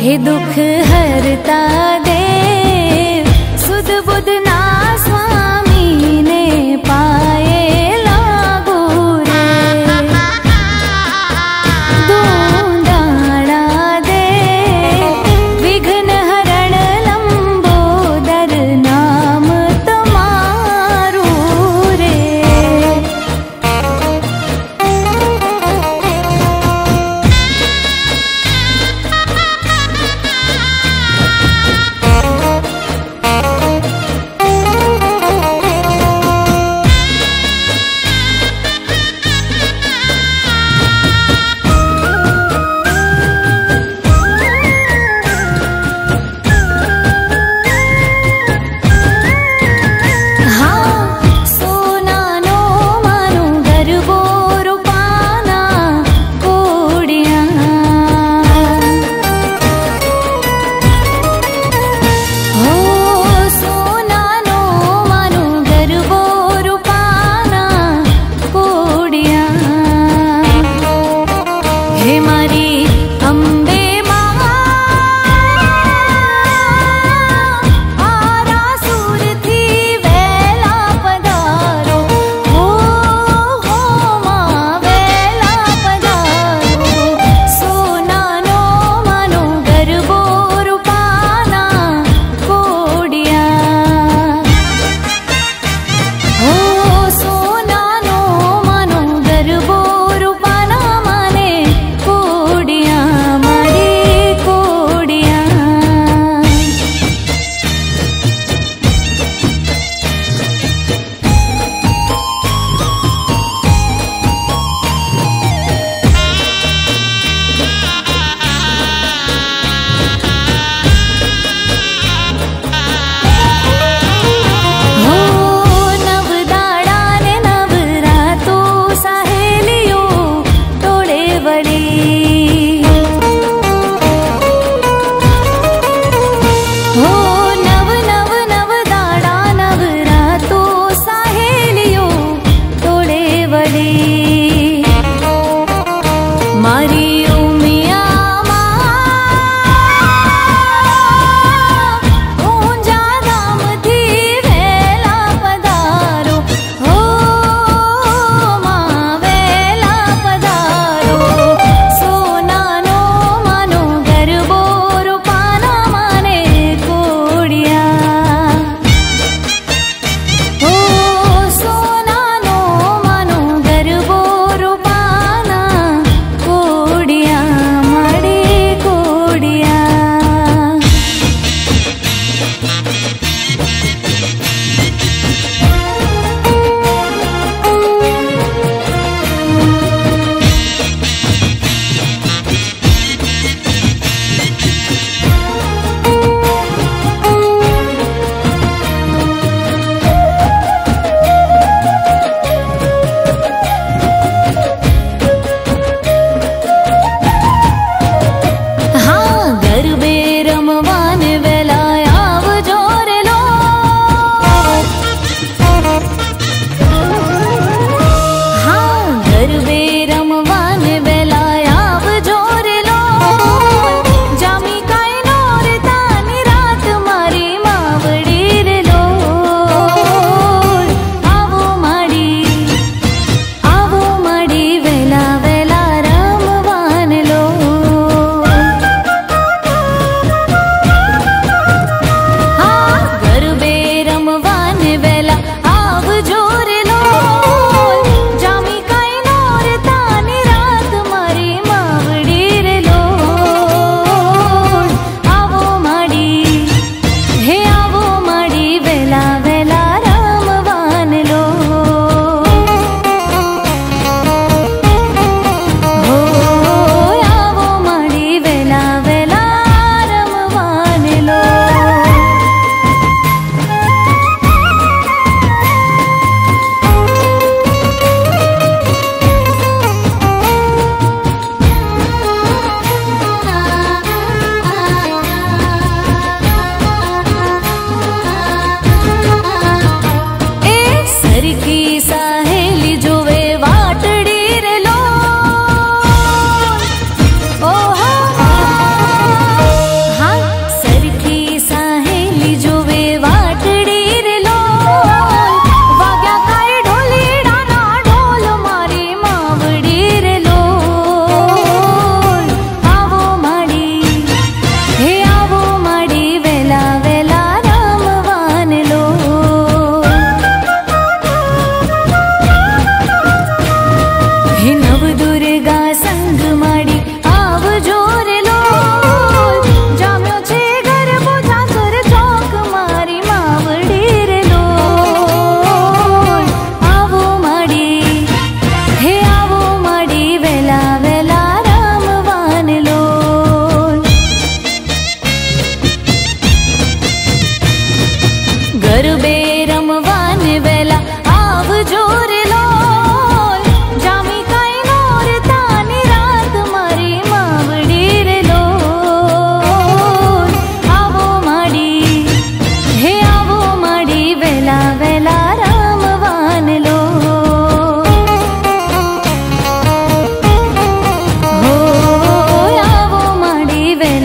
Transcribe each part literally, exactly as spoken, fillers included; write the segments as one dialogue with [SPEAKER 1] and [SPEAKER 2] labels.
[SPEAKER 1] हे दुख हरता देव सुध बुध ना स्वामी ने पाए लागू रे। दूंदाड़ा दे विघ्न हरण लंबोदर नाम तुम्हारू रे।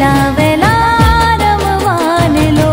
[SPEAKER 1] जावेला रमवान लो।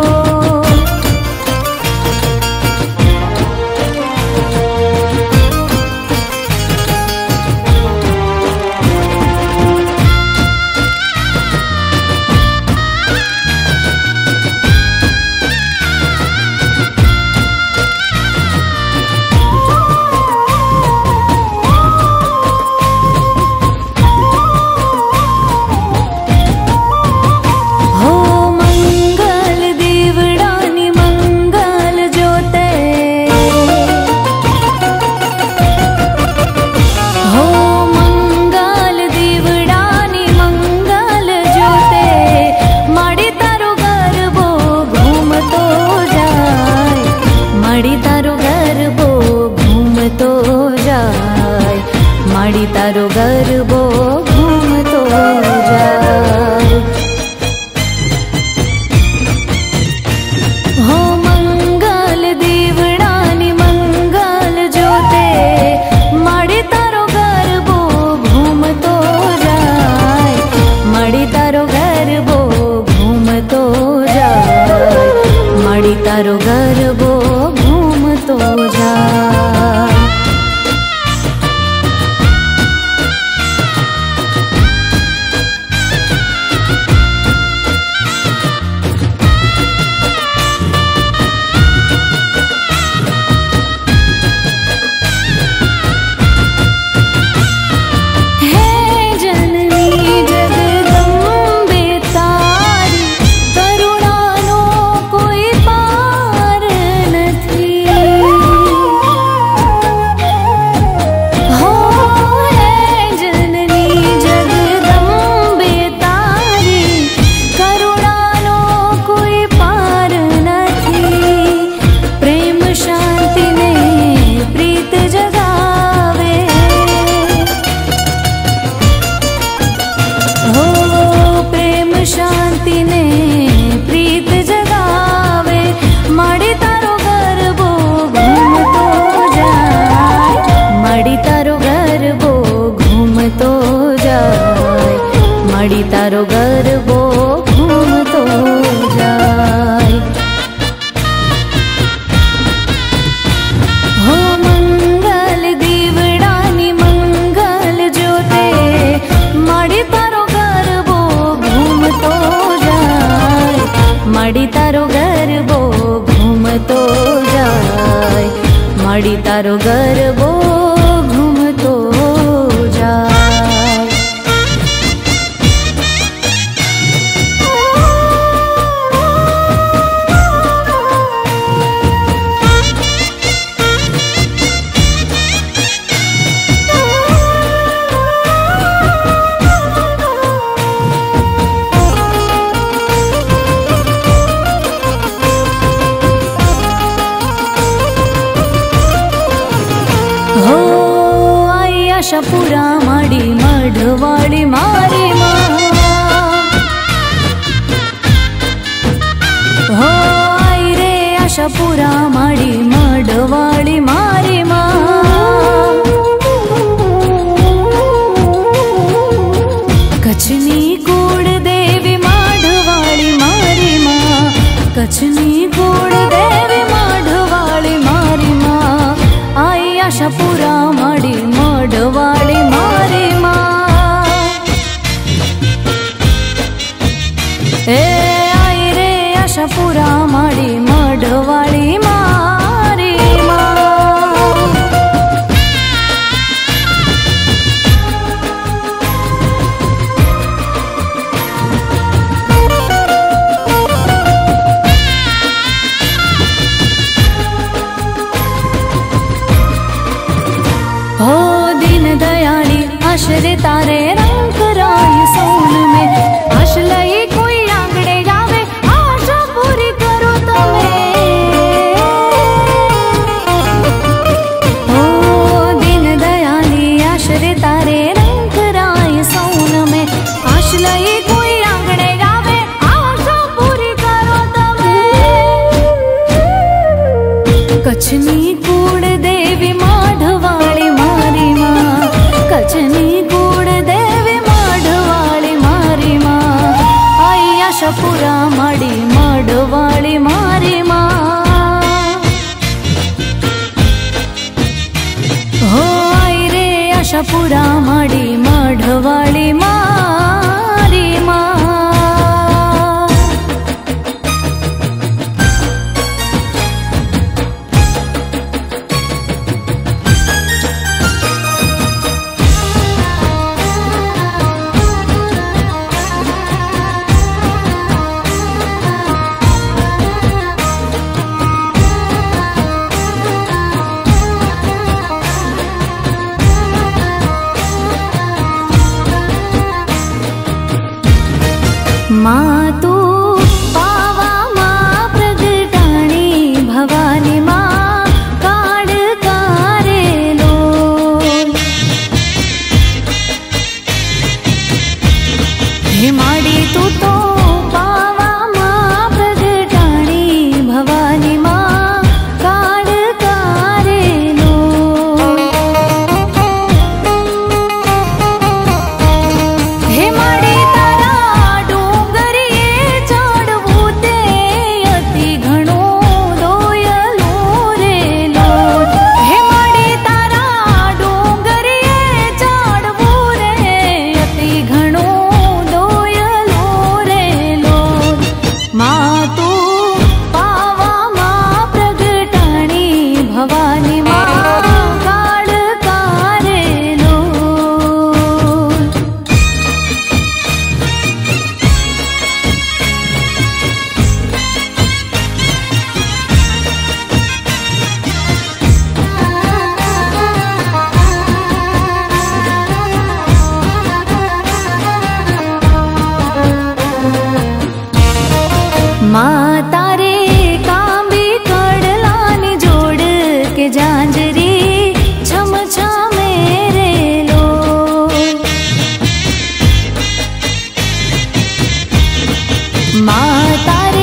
[SPEAKER 1] माड़ी तारो गरबो घूमतो जाए। हो मंगल दीवड़ानी मंगल जोते माड़ी तारो गरबो घूमतो जाए। माड़ी तारो गरबो घूमतो जाए। माड़ी तारो गरबो घूमतो जाए। माड़ी तारो गरबो घूमतो जाए। हो मंगल दीवड़ानी मंगल जोते माड़ी तारो गरबो घूमतो जाए। माड़ी तारो गरबो घूमतो जाए। माड़ी तारो गरबो घूमतो जाए। आशापुरा माड़ी मढ़वाड़ी मारी माँ। हो आई रे आशापुरा माड़ी मढ़वाड़ी मारी माँ। कछनी कूड़ देवी मढ़वाड़ी मारी माँ। कछनी कूड़ देवी मढ़वाड़ी मारी माँ। आई आशापुरा माड़ी मढ़वाड़ी मारी माँ। ए आई रे आशापुरा माड़ी मढ़वाड़ी मारी माँ। हो दीन दयाली आश्रे तारे रंग राय सोन में। आश लई कोई आंगड़े जावे आशा पूरी करो तमे। आशापुरा माड़ी मडवाली मारी माँ। हो आई रे आशापुरा माड़ी मडवाली मारी माँ। माँ तू पावा माँ प्रगटाणी भवानी माँ काड कारेलो। हे माड़ी तू तो पावा माँ प्रगटाणी भवानी माँ काड कारेलो। हे माड़ी माँ तारे कांबी कड़लानी जोड़ के जांजरी छम छम मेरे लो। माँ तारे